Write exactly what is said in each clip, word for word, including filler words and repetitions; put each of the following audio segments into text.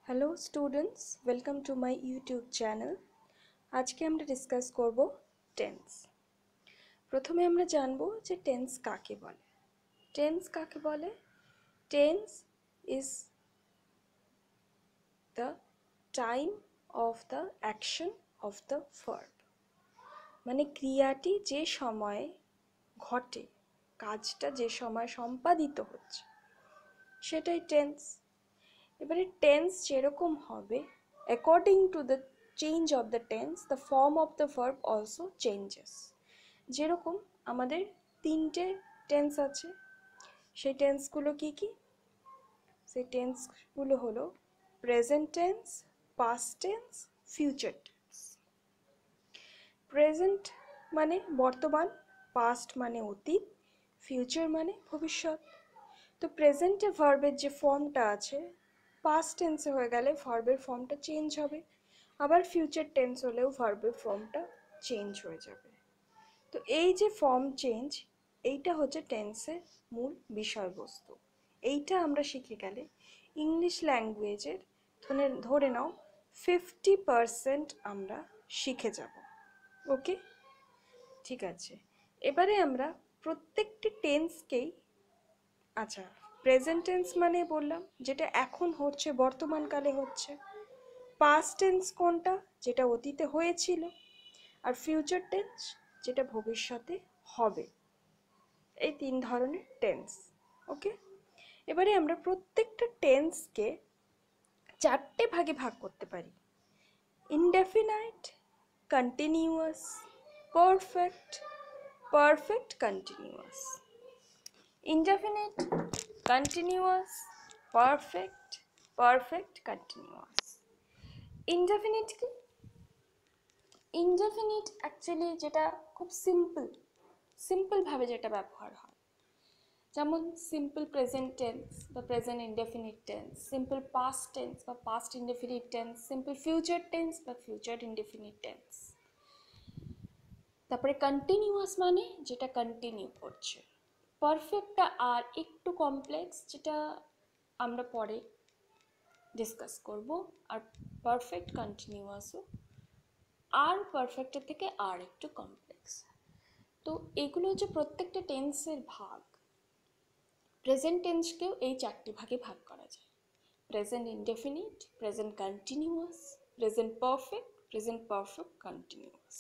Hello students, welcome to my YouTube channel. আজকে আমরা discuss করব টেন্স। প্রথমে আমরা জানব যে টেন্স কাকে বলে। টেন্স কাকে বলে? Tense is the time of the action of the verb, মানে ক্রিয়াটি যে সময়ে ঘটে, কাজটা যে সময় সম্পাদিত হচ্ছে সেটাই টেন্স। এবারে টেন্স যেরকম হবে, according to the change of the tense the form of the verb also changes. যেরকম আমাদের তিনটে টেন্স আছে, সেই টেন্সগুলো কি কি? সেই টেন্সগুলো হলো present tense, past tense, future tense. Present মানে বর্তমান, পাস্ট মানে অতীত, ফিউচার মানে ভবিষ্যৎ। তো প্রেজেন্টে ভার্বের যে ফর্মটা আছে, পাস্ট টেন্সে হয়ে গেলে ভার্বের ফর্মটা চেঞ্জ হবে, আবার ফিউচার টেন্স হলেও ভার্বের ফর্মটা চেঞ্জ হয়ে যাবে। তো এই যে ফর্ম চেঞ্জ, এইটা হচ্ছে টেন্সের মূল বিষয়বস্তু। এইটা আমরা শিখে গেলে ইংলিশ ল্যাঙ্গুয়েজের ধরে ধরে নাও ফিফটি পারসেন্ট আমরা শিখে যাব। ওকে, ঠিক আছে। এবারে আমরা প্রত্যেকটি টেন্সকেই, আচ্ছা, প্রেজেন্ট টেন্স মানে বললাম যেটা এখন হচ্ছে, বর্তমানকালে হচ্ছে। পাস্ট টেন্স কোনটা? যেটা অতীতে হয়েছিল। আর ফিউচার টেন্স যেটা ভবিষ্যতে হবে। এই তিন ধরনের টেন্স। ওকে, এবারে আমরা প্রত্যেকটা টেন্সকে চারটে ভাগে ভাগ করতে পারি: indefinite, continuous, perfect, perfect continuous. Indefinite, continuous, perfect, perfect continuous. Indefinite কি? ইনডেফিনিট অ্যাকচুয়ালি যেটা খুব সিম্পল, সিম্পলভাবে যেটা ব্যবহার হয়, যেমন সিম্পল প্রেজেন্ট টেন্স বা present indefinite tense, simple past tense বা past indefinite tense, simple future tense বা ফিউচার ইনডেফিনিট টেন্স। তারপরে কন্টিনিউয়াস মানে যেটা কন্টিনিউ করছে। পারফেক্টটা আর একটু কমপ্লেক্স, যেটা আমরা পরে ডিসকাস করব। আর পারফেক্ট কন্টিনিউয়াসও আর পারফেক্টের থেকে আর একটু কমপ্লেক্স। তো এগুলো হচ্ছে প্রত্যেকটা টেন্সের ভাগ। প্রেজেন্ট টেন্সকেও এই চারটি ভাগে ভাগ করা যায়: present indefinite, present continuous, present perfect, present perfect continuous.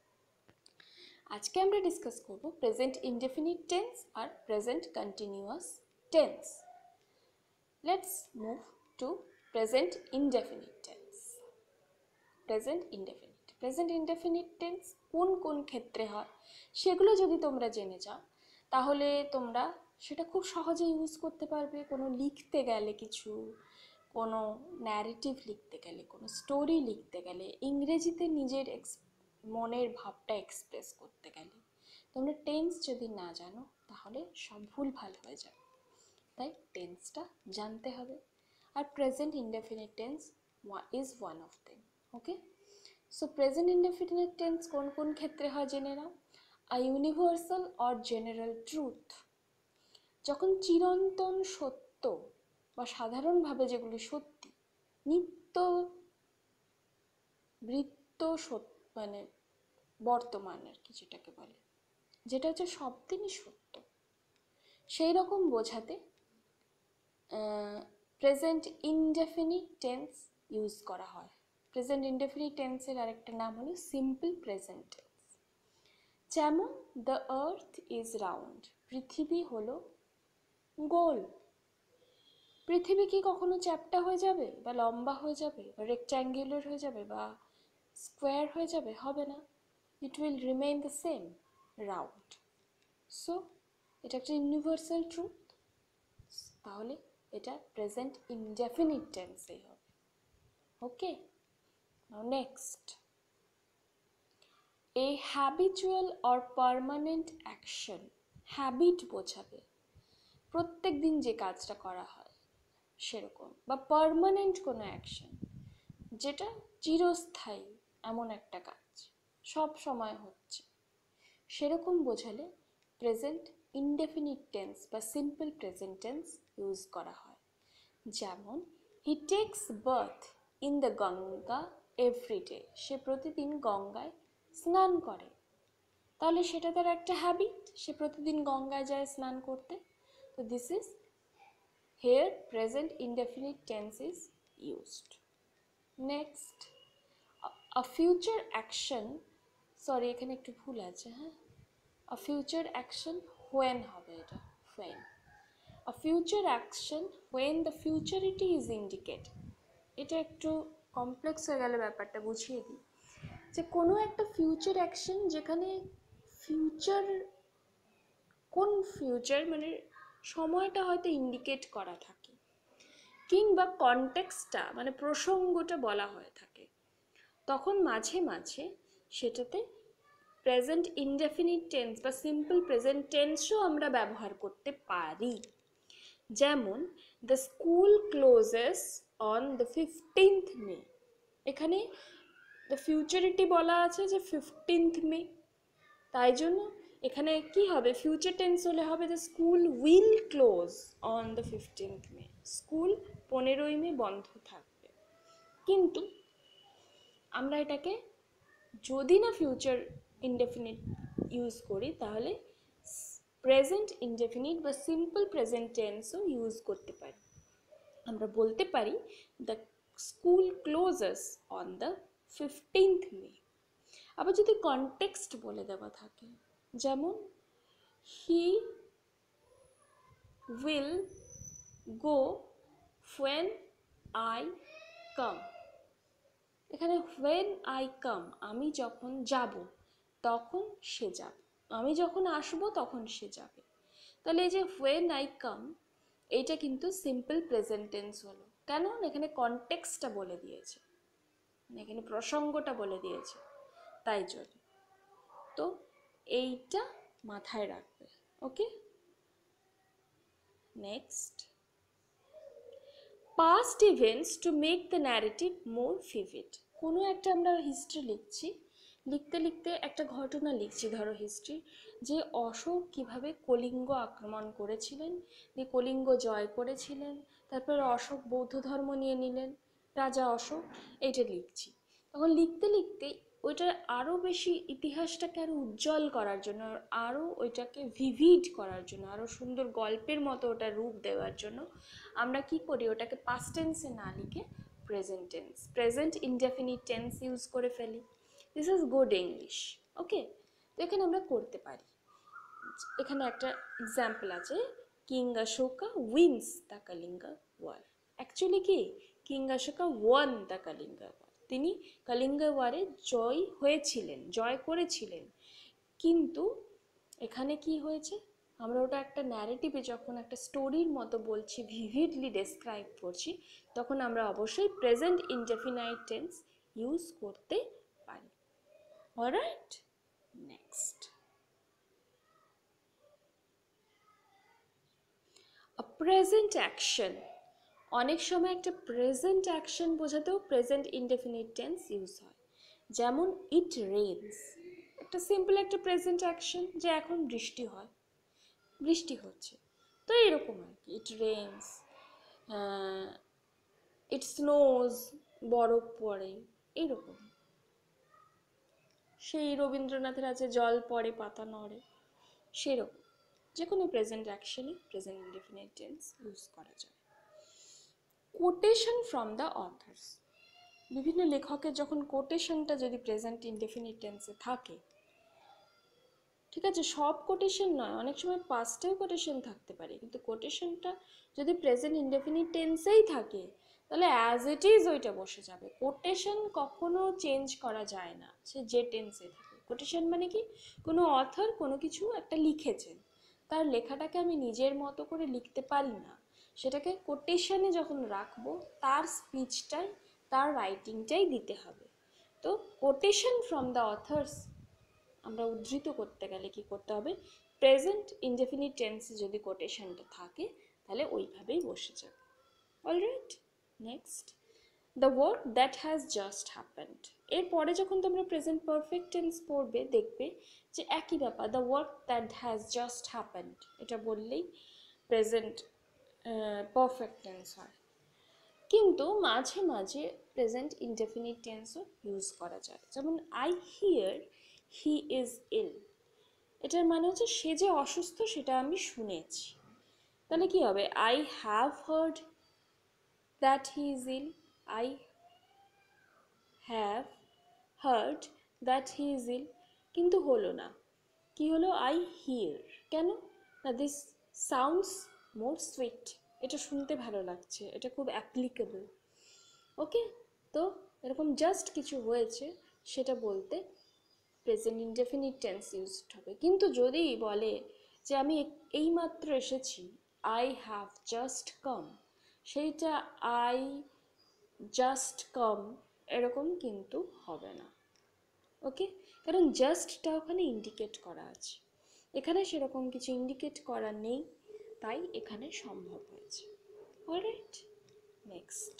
আজকে আমরা ডিসকাস করব প্রেজেন্ট ইনডেফিনিট টেন্স আর present continuous tense. Let's move to present indefinite tense. Present indefinite present indefinite tense কোন কোন ক্ষেত্রে হয় সেগুলো যদি তোমরা জেনে যাও, তাহলে তোমরা সেটা খুব সহজে ইউজ করতে পারবে। কোনো লিখতে গেলে, কিছু কোনো ন্যারেটিভ লিখতে গেলে, কোনো স্টোরি লিখতে গেলে, ইংরেজিতে নিজের মনের ভাবটা এক্সপ্রেস করতে গেলে তোমরা টেন্স যদি না জানো তাহলে সব ভুল ভাল হয়ে যাবে। তাই টেন্সটা জানতে হবে। আর present indefinite tense is one of them. Okay, so present indefinite tense কোন কোন ক্ষেত্রে হয় জেনে নাও। A universal or general truth, যখন চিরন্তন সত্য বা সাধারণভাবে যেগুলি সত্যি, নিত্য বৃত্ত সত্য, মানে বর্তমান আর কি, যেটাকে বলে, যেটা হচ্ছে সব দিনই সত্য, সেই রকম বোঝাতে প্রেজেন্ট ইনডেফিনিট টেন্স ইউজ করা হয়। প্রেজেন্ট ইনডেফিনিট টেন্সের আরেকটা নাম হলো সিম্পল প্রেজেন্ট টেন্স। যেমন দ্য আর্থ ইজ রাউন্ড, পৃথিবী হলো গোল। পৃথিবী কি কখনো চ্যাপ্টা হয়ে যাবে, বা লম্বা হয়ে যাবে, বা রেক্ট্যাঙ্গুলার হয়ে যাবে, বা স্কোয়ার হয়ে যাবে? হবে না। It will remain the same, round. So এটা একটা ইউনিভার্সাল ট্রুথ, তাহলে এটা প্রেজেন্ট ইনডেফিনিট টেন্সেই হবে। Okay, now next, a habitual or permanent action, habit বোঝাবে প্রত্যেক দিন যে কাজটা করা হয় সেরকম, বা পার্মানেন্ট কোনো অ্যাকশন যেটা চিরস্থায়ী, এমন একটা কাজ সব সময় হচ্ছে, সেরকম বোঝালে প্রেজেন্ট ইনডেফিনিট টেন্স বা সিম্পল প্রেজেন্ট টেন্স ইউজ করা হয়। যেমন he takes bath in the Ganga every day, সে প্রতিদিন গঙ্গায় স্নান করে। তাহলে সেটা তার একটা হ্যাবিট, সে প্রতিদিন গঙ্গায় যায় স্নান করতে। তো this is here present indefinite tense is used. Next, a future action, sorry এখানে একটু ভুল আছে, হ্যাঁ, আ ফিউচার অ্যাকশন হোয়েন হবে, এটা when. A future action when the futurity is indicate. এটা একটু কমপ্লেক্স হয়ে গেলে ব্যাপারটা বুঝিয়ে দিই, যে কোনো একটা ফিউচার অ্যাকশন যেখানে ফিউচার, কোন ফিউচার মানে সময়টা হয়তো ইন্ডিকেট করা থাকে, কিংবা কনটেক্সটটা মানে প্রসঙ্গটা বলা হয়ে থাকে, তখন মাঝে মাঝে সেটাতে প্রেজেন্ট ইনডেফিনিট টেন্স বা সিম্পল প্রেজেন্ট টেন্সও আমরা ব্যবহার করতে পারি। যেমন the school closes on the fifteenth May, এখানে দ্য ফিউচারিটি বলা আছে যে ফিফটিন্থ মে, তাই জন্য এখানে কি হবে, ফিউচার টেন্স হলে হবে the school will close on the fifteenth May, school পনেরোই মে বন্ধ থাকবে। কিন্তু আমরা এটাকে যদি না ফিউচার ইনডেফিনিট ইউজ করি, তাহলে প্রেজেন্ট ইনডেফিনিট বা সিম্পল প্রেজেন্ট টেন্সও ইউজ করতে পারি। আমরা বলতে পারি the school closes on the fifteenth May. আবার যদি কনটেক্সট বলে দেওয়া থাকে, যেমন he will go when I come, এখানে হোয়েন আই কাম আমি যখন যাব তখন সে যাবে, আমি যখন আসবো তখন সে যাবে। তাহলে এই যে হোয়েন আই কাম, এইটা কিন্তু সিম্পল প্রেজেন্ট টেন্স হলো, কেন, এখানে কনটেক্সটটা বলে দিয়েছে, এখানে প্রসঙ্গটা বলে দিয়েছে, তাই জন্য। তো এইটা মাথায় রাখবে, okay. Next, past events to make the narrative more vivid. কোনো একটা আমরা হিস্ট্রি লিখছি, লিখতে লিখতে একটা ঘটনা লিখছি, ধরো হিস্ট্রি, যে অশোক কিভাবে কলিঙ্গ আক্রমণ করেছিলেন, দিয়ে কলিঙ্গ জয় করেছিলেন, তারপর অশোক বৌদ্ধ ধর্ম নিয়ে নিলেন, রাজা অশোক, এইটা লিখছি। তখন লিখতে লিখতে ওইটার আরও বেশি ইতিহাসটাকে আরও উজ্জ্বল করার জন্য, আরও ওইটাকে ভিভিড করার জন্য, আরও সুন্দর গল্পের মতো ওটা রূপ দেওয়ার জন্য আমরা কি করি, ওটাকে পাস্ট টেন্সে না লিখে present tense, present indefinite tense use করে ফেলি। This is good English, okay. তো এখানে আমরা করতে পারি, এখানে একটা এক্সাম্পল আছে, king Ashoka wins the Kalinga war. Actually কি, king Ashoka won the Kalinga war, তিনি কলিঙ্গ ওয়ারে জয় হয়েছিলেন, জয় করেছিলেন। কিন্তু এখানে কি হয়েছে, আমরা ওটা একটা ন্যারেটিভে যখন একটা স্টোরির মতো বলছি, ভিভিডলি ডেসক্রাইব করছি, তখন আমরা অবশ্যই প্রেজেন্ট ইনডেফিনাইট টেন্স ইউজ করতে পারি। Alright, next, a present action. অনেক সময় একটা প্রেজেন্ট অ্যাকশন বোঝাতেও প্রেজেন্ট ইনডেফিনিট টেন্স ইউজ হয়। যেমন ইট রেইনস, একটা সিম্পল একটা প্রেজেন্ট অ্যাকশন, যে এখন বৃষ্টি হয়, বৃষ্টি হচ্ছে, তো এরকম আর কি, ইট রেইনস, ইট স্নোজ, বরফ পড়ে, এইরকম। সেই রবীন্দ্রনাথের আছে জল পড়ে পাতা নড়ে, সেরকম যে কোনো প্রেজেন্ট অ্যাকশনই প্রেজেন্ট ইনডেফিনিট টেন্স ইউজ করা যায়। কোটেশন ফ্রম দ্য অথার্স, বিভিন্ন লেখকের যখন কোটেশনটা যদি প্রেজেন্ট ইনডেফিনিট টেন্সে থাকে, ঠিক আছে, সব কোটেশন নয়, অনেক সময় পাস্টেও কোটেশন থাকতে পারে, কিন্তু কোটেশনটা যদি প্রেজেন্ট ইনডেফিনিট টেন্সেই থাকে, তাহলে অ্যাজ ইট ইজ ওইটা বসে যাবে। কোটেশন কখনো চেঞ্জ করা যায় না, সে যে টেন্সে থাকে। কোটেশন মানে কি, কোনো অথর কোনো কিছু একটা লিখেছেন, তার লেখাটাকে আমি নিজের মতো করে লিখতে পারি না, সেটাকে কোটেশনে যখন রাখবো, তার স্পিচটাই, তার রাইটিংটাই দিতে হবে। তো কোটেশন ফ্রম দ্য অথার্স আমরা উদ্ধৃত করতে গেলে কি করতে হবে, প্রেজেন্ট ইনডেফিনিট টেন্সে যদি কোটেশনটা থাকে, তাহলে ওইভাবেই বসে যাবে। Alright, next, the work that has just happened. এরপরে যখন তোমরা প্রেজেন্ট পারফেক্ট টেন্স পড়বে, দেখবে যে একই ব্যাপার, the work that has just happened, এটা বললেই প্রেজেন্ট পারফেক্ট টেন্স হয়। কিন্তু মাঝে মাঝে প্রেজেন্ট ইনডেফিনিট টেন্সও ইউজ করা যায়, যেমন I hear he is ill. এটার মানে হচ্ছে সে যে অসুস্থ সেটা আমি শুনেছি। তাহলে কি হবে? I have heard that he is ill. I have heard that he is ill, কিন্তু হলো না। কি হলো? I hear. কেন না? This sounds more sweet. এটা শুনতে ভালো লাগছে, এটা খুব অ্যাপ্লিকেবল। ওকে, তো এরকম জাস্ট কিছু হয়েছে সেটা বলতে প্রেজেন্ট ইনডেফিনিট টেন্স ইউজড হবে। কিন্তু যদি বলে যে আমি এইমাত্র এসেছি, আই হ্যাভ জাস্ট কাম, সেইটা আই জাস্ট কাম এরকম কিন্তু হবে না। ওকে, কারণ জাস্টটা ওখানে ইন্ডিকেট করা আছে, এখানে সেরকম কিছু ইন্ডিকেট করা নেই, তাই এখানে সম্ভব হয়েছে। Alright, next.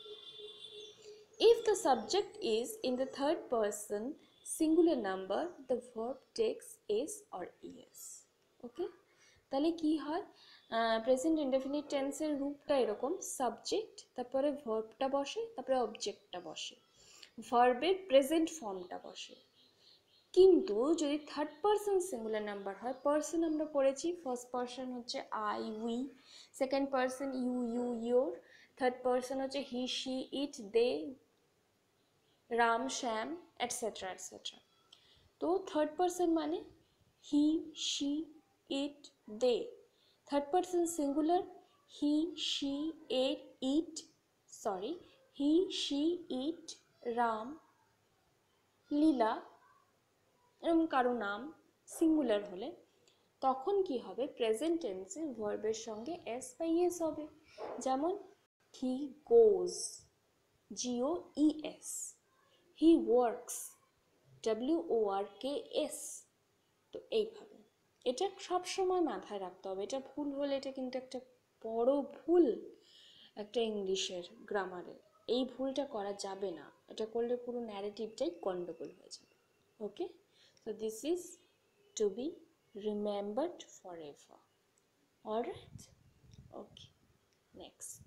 If the subject is in the third person singular number, the verb takes is or es. Okay, তাহলে কি হয়? প্রেজেন্ট ইনডেফিনিট টেন্সের রূপটা এরকম, সাবজেক্ট, তারপরে ভার্বটা বসে, তারপরে অবজেক্টটা বসে, ভার্বের প্রেজেন্ট ফর্মটা বসে। কিন্তু যদি থার্ড পারসন সিঙ্গুলার নাম্বার হয়, পারসন আমরা পড়েছি, ফার্স্ট পারসন হচ্ছে I we, second person you you your, third person হচ্ছে he she it they Ram Shyam etcetera etcetera. তো থার্ড পারসন মানে he she it they, third person singular he she at it sorry he she it Ram Leela, এরকম কারো নাম singular হলে তখন কি হবে? প্রেজেন্ট টেন্সে ভার্বের সঙ্গে এস বা ইএস হবে। যেমন he goes, G O E S, he works, W O R K S. তো এইভাবে এটা সবসময় মাথায় রাখতে হবে। এটা ভুল হলে এটা কিন্তু একটা বড় ভুল একটা ইংলিশের গ্রামারে। এই ভুলটা করা যাবে না, এটা করলে পুরো ন্যারেটিভটাই গন্ডগোল হয়ে যাবে। ওকে, so this is to be remembered forever. All right, okay, next.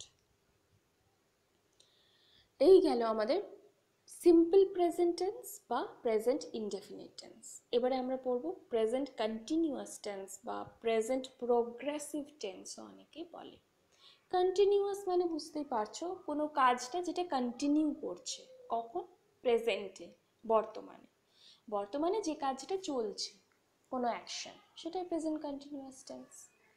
এই গেল আমাদের সিম্পল প্রেজেন্ট টেন্স বা প্রেজেন্ট ইনডেফিনিট টেন্স। এবারে আমরা পড়ব প্রেজেন্ট কন্টিনিউয়াস টেন্স বা প্রেজেন্ট প্রোগ্রেসিভ টেন্সও অনেকে বলে। কন্টিনিউয়াস মানে বুঝতেই পারছো, কোনো কাজটা যেটা কন্টিনিউ করছে। কখন? প্রেজেন্টে, বর্তমানে। বর্তমানে যে কাজটা চলছে, কোনো অ্যাকশন, সেটাই present continuous tense.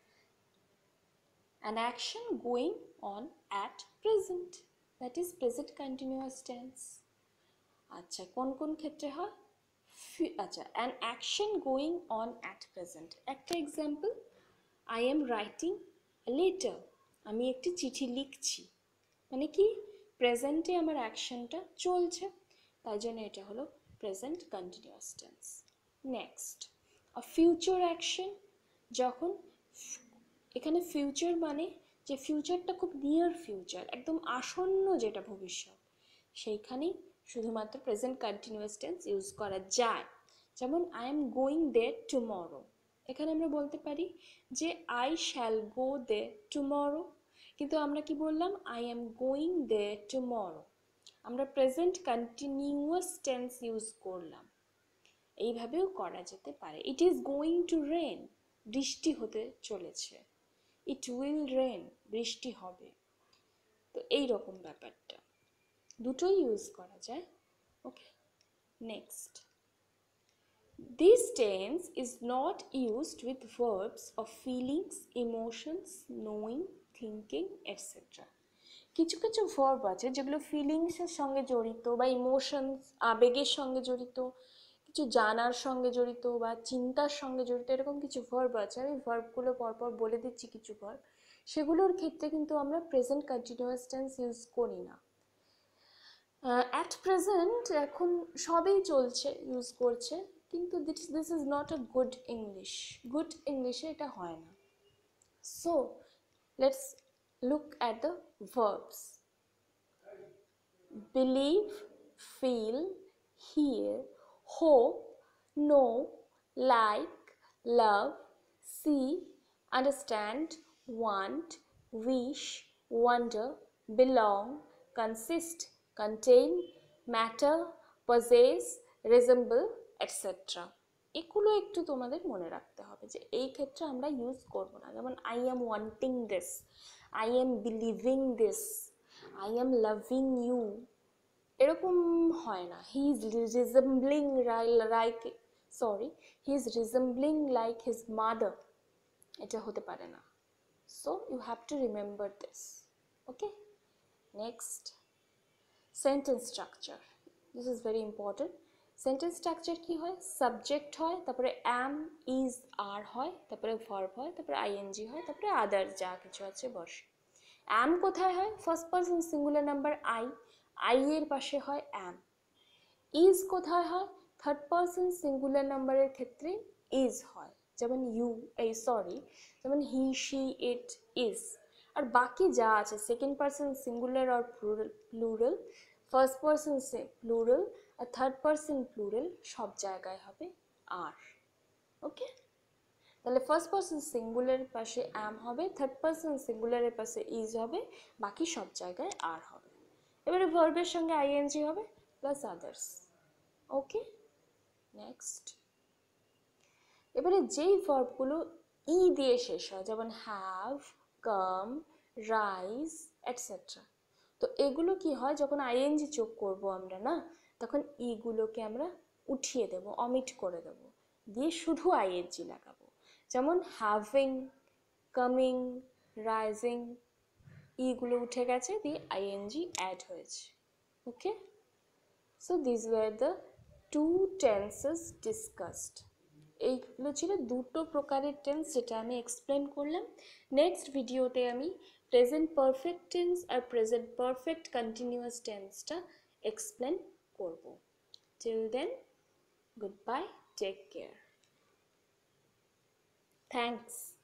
An action going on at present, that is present continuous tense. আচ্ছা, কোন কোন ক্ষেত্রে হয়? আচ্ছা, an action going on at present. একটা example, I am writing a letter, আমি একটি চিঠি লিখছি, মানে কি প্রেজেন্টে আমার অ্যাকশনটা চলছে, তাই জন্য এটা হলো present continuous tense. Next, a future action, যখন এখানে ফিউচার মানে যে ফিউচারটা খুব নিয়ার ফিউচার, একদম আসন্ন যেটা ভবিষ্যৎ, সেইখানেই শুধুমাত্র প্রেজেন্ট কন্টিনিউয়াস টেন্স ইউজ করা যায়। যেমন I am going there tomorrow, এখানে আমরা বলতে পারি যে I shall go there tomorrow, কিন্তু আমরা কি বললাম? I am going there tomorrow. আমরা প্রেজেন্ট কন্টিনিউয়াস টেন্স ইউজ করলাম। এইভাবেও করা যেতে পারে। It is going to rain, বৃষ্টি হতে চলেছে। ইট উইল রেন, বৃষ্টি হবে। তো এই রকম ব্যাপারটা দুটোই ইউজ করা যায়। Okay, next. This tense is not used with verbs of feelings, emotions, knowing, thinking, et cetera. কিছু কিছু ভার্ব আছে যেগুলো ফিলিংসের সঙ্গে জড়িত বা ইমোশনস আবেগের সঙ্গে জড়িত, কিছু জানার সঙ্গে জড়িত বা চিন্তার সঙ্গে জড়িত, এরকম কিছু ভার্ব আছে। আমি ভার্বগুলো পরপর বলে দিচ্ছি কিছু ভার্ব, সেগুলোর ক্ষেত্রে কিন্তু আমরা প্রেজেন্ট কন্টিনিউয়াস টেন্স ইউজ করি না। অ্যাট প্রেজেন্ট এখন সবই চলছে, ইউজ করছে, কিন্তু this this is not a good English. Good ইংলিশে এটা হয় না। So let's look at the verbs. Believe, feel, hear, hope, know, like, love, see, understand, want, wish, wonder, belong, consist, contain, matter, possess, resemble, etcetera. এগুলো একটু তোমাদের মনে রাখতে হবে যে এই ক্ষেত্রে আমরা ইউজ করব না। যেমন I am wanting this, I am believing this, I am loving you, এরকম হয় না। He is resembling like, sorry, he is resembling like his mother, এটা হতে পারে না। So you have to remember this. Okay, next sentence structure. This is very important. Sentence structure কি হয়? Subject হয়, তারপরে অ্যাম, ইজ, আর হয়, তারপরে ভার্ব হয়, তারপরে আইএনজি হয়, তারপরে আদার যা কিছু আছে বসে। অ্যাম কোথায় হয়? First person singular number I, I এর পাশে হয় অ্যাম। ইজ কোথায় হয়? থার্ড পারসন সিঙ্গুলার নাম্বারের ক্ষেত্রে ইজ হয়, যেমন ইউ, এই সরি, যেমন হি, শি, ইট, ইজ। আর বাকি যা আছে সেকেন্ড পারসন সিঙ্গুলার আর প্লুরাল, ফার্স্ট পারসন প্লুরাল আর থার্ড পারসন প্লুরাল, সব জায়গায় হবে আর। ওকে, তাহলে ফার্স্ট পারসন সিঙ্গুলারের পাশে অ্যাম হবে, থার্ড পারসন সিঙ্গুলারের পাশে ইজ হবে, বাকি সব জায়গায় আর হবে। এবারে ভার্বের সঙ্গে আইএনজি হবে প্লাস আদার্স। ওকে, নেক্সট। এবারে যেই ভার্বগুলো ই দিয়ে শেষ হয়, যেমন হ্যাভ, কাম, রাইজ, এটসেট্রা, তো এগুলো কি হয়, যখন আইএনজি যোগ করব আমরা না, তখন ইগুলোকে আমরা উঠিয়ে দেব, অমিট করে দেব, দিয়ে শুধু আইএনজি লাগাবো। যেমন হ্যাভিং, কামিং, রাইজিং, ইগুলো উঠে গেছে, দিয়ে আইএনজি অ্যাড হয়েছে। Okay, so this were the two tenses discussed. এইগুলো ছিল দুটো প্রকারের টেন্স, যেটা আমি এক্সপ্লেন করলাম। নেক্সট ভিডিওতে আমি প্রেজেন্ট পারফেক্ট টেন্স আর প্রেজেন্ট পারফেক্ট কন্টিনিউয়াস টেন্সটা এক্সপ্লেন করব। Till then, goodbye, take care, thanks.